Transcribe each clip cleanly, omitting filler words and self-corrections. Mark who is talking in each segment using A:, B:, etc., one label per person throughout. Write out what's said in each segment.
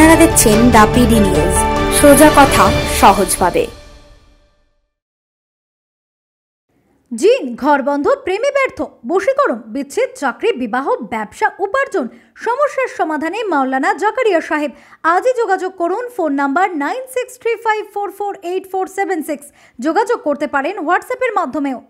A: আপনারা দেখছেন the PD news, সোজা কথা সহজভাবে।
B: জিন, ঘর বন্ধ, প্রেমে ব্যর্থ, বশীকরণ, বিচ্ছেদ, চাকরি, বিবাহ, ব্যবসা, উপার্জন, সমস্যার সমাধানে মাওলানা জাকারিয়া সাহেব। আজই যোগাযোগ করুন। Phone number 9635448476। যোগাযোগ করতে পারেন হোয়াটসঅ্যাপের মাধ্যমেও।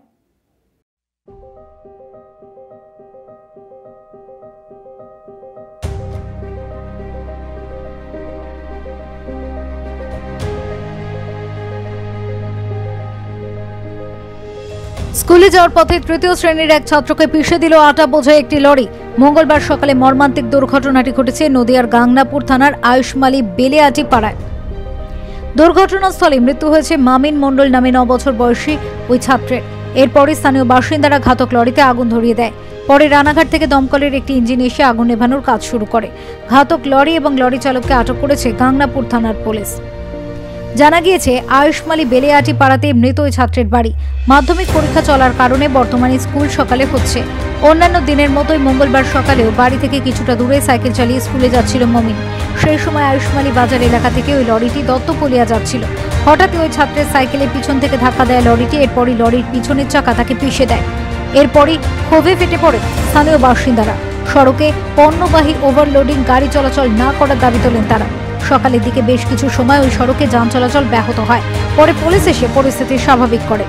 B: স্কুলে যাওয়ার পথে তৃতীয় শ্রেণীর এক ছাত্রকে পিষে দিল আটা বোঝাই একটি লরি। মঙ্গলবার সকালে মর্মান্তিক দুর্ঘটনাটি ঘটেছে নদিয়ার গাংনাপুর থানার আয়ুষ্মালী বেলেয়াটি পাড়ায়। দুর্ঘটনাস্থলে মৃত্যু হয়েছে মামিন মণ্ডল নামে 9 বছর বয়সী ওই ছাত্রের। এরপরই স্থানীয় বাসিন্দারা ঘাতক লরিতে আগুন ধরিয়ে দেয়। পরে রানাঘাট থেকে দমকলের একটি ইঞ্জিন এসে আগুন নেভানোর কাজ শুরু করে। ঘাতক লরি এবং লরি চালককে আটক করেছে গাংনাপুর থানার পুলিশ। জানা গিয়েছে, আয়ুষ্মালী বেলেয়াটি পাড়াতে মৃত ওই ছাত্রের বাড়ি। মাধ্যমিক পরীক্ষা চলার কারণে বর্তমানে স্কুল সকালে হচ্ছে। অন্যান্য দিনের মতোই মঙ্গলবার সকালেও বাড়ি থেকে কিছুটা দূরে সাইকেল চালিয়ে স্কুলে যাচ্ছিল মমিন। সেই সময় আয়ুষ্মালী বাজার এলাকা থেকে ওই লরিটি দত্তপলিয়া যাচ্ছিল। হঠাৎই ওই ছাত্রের সাইকেলের পিছন থেকে ধাক্কা দেয় লরিটি। এরপরই লরির পিছনের চাকা তাকে পিষে দেয়। এরপরই ক্ষোভে ফেটে পড়ে স্থানীয় বাসিন্দারা। সড়কে পণ্যবাহী ওভারলোডিং গাড়ি চলাচল না করার দাবি তোলেন তারা। সকালের দিকে বেশ কিছু সময় ওই সড়কে যান চলাচল ব্যাহত হয়। পরে পুলিশ এসে পরিস্থিতি স্বাভাবিক করে।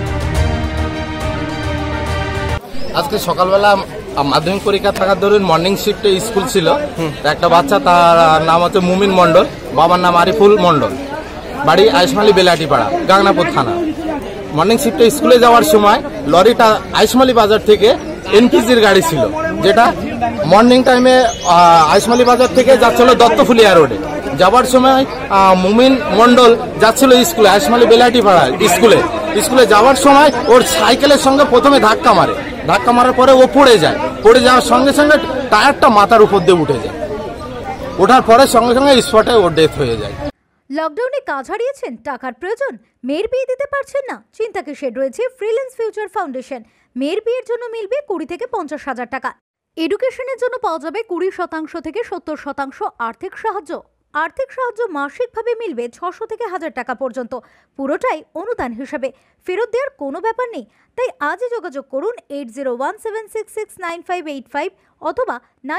C: আজকে সকালবেলা মাধ্যমিক পরীক্ষা থাকার দরুন মর্নিং শিফটে স্কুল ছিল। একটা বাচ্চা, তার নাম হচ্ছে মুমিন মণ্ডল, বাবার নাম আরিফুল মণ্ডল, বাড়ি আয়ুষ্মালী বেলাটি পাড়া, গাংনাপুর থানা। মর্নিং শিফটে স্কুলে যাওয়ার সময় লরিটা আয়ুষ্মালী বাজার থেকে এনপিজির গাড়ি ছিল, যেটা মর্নিং টাইমে আয়ুষ্মালী বাজার থেকে যাচ্ছিল দত্তফুলিয়া রোডে। যাওয়ার সময় মুমিন মণ্ডল যাচ্ছিল স্কুলে, আয়ুষ্মালী বেলাটি পাড়া স্কুলে যাওয়ার সময় ওর সাইকেলের সঙ্গে প্রথমে ধাক্কা মারার পরে ও পড়ে যাওয়ার সঙ্গে সঙ্গে টায়ারটা মাথার উপর দিয়ে উঠে যায়। ওঠার পরে সঙ্গে সঙ্গে স্পটে ওর ডেথ হয়ে যায়।
B: লকডাউনে কাজ হারিয়েছেন, টাকার প্রয়োজন, মেয়ের বিয়ে দিতে পারছেন না, চিন্তাকে শেড রয়েছে ফ্রিল্যান্স ফিউচার ফাউন্ডেশন। মেয়ের বিয়ের জন্য মিলবে 20 থেকে 50,000 টাকা। এডুকেশনের জন্য পাওয়া যাবে 20% থেকে 70% আর্থিক সাহায্য। আর্থিক সাহায্য মাসিকভাবে মিলবে 600 থেকে 1000 টাকা পর্যন্ত, পুরোটাই অনুদান হিসাবে। ফেরত দেওয়ার কোনো ব্যাপার নেই। তাই আজই যোগাযোগ করুন 8017669585 অথবা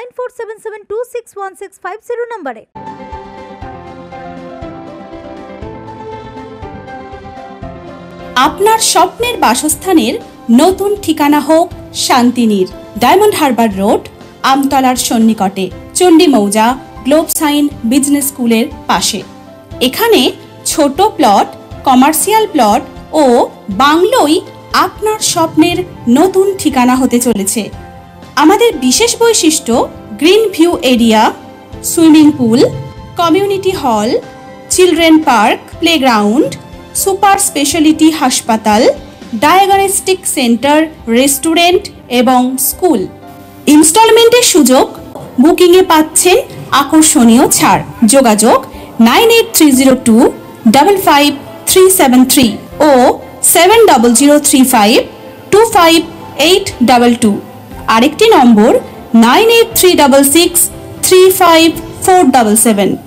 B: 9477261650 নম্বরে।
D: আপনার স্বপ্নের বাসস্থানের নতুন ঠিকানা হোক শান্তিনীর, ডায়মন্ড হারবার রোড, আমতলার সন্নিকটে, চণ্ডী মৌজা, গ্লোব সাইন বিজনেস স্কুলের পাশে। এখানে ছোট প্লট, কমার্শিয়াল প্লট ও বাংলোই আপনার স্বপ্নের নতুন ঠিকানা হতে চলেছে। আমাদের বিশেষ বৈশিষ্ট্য green view area, swimming pool, community hall, children park, playground, super speciality হাসপাতাল, ডায়াগনস্টিক সেন্টার, রেস্টুরেন্ট এবং স্কুল। ইনস্টলমেন্টের সুযোগ, বুকিংয়ে পাচ্ছেন আকর্ষণীয় ছাড়। যোগাযোগ 9830255373 ও 7003525822। আরেকটি নম্বর 9836635477।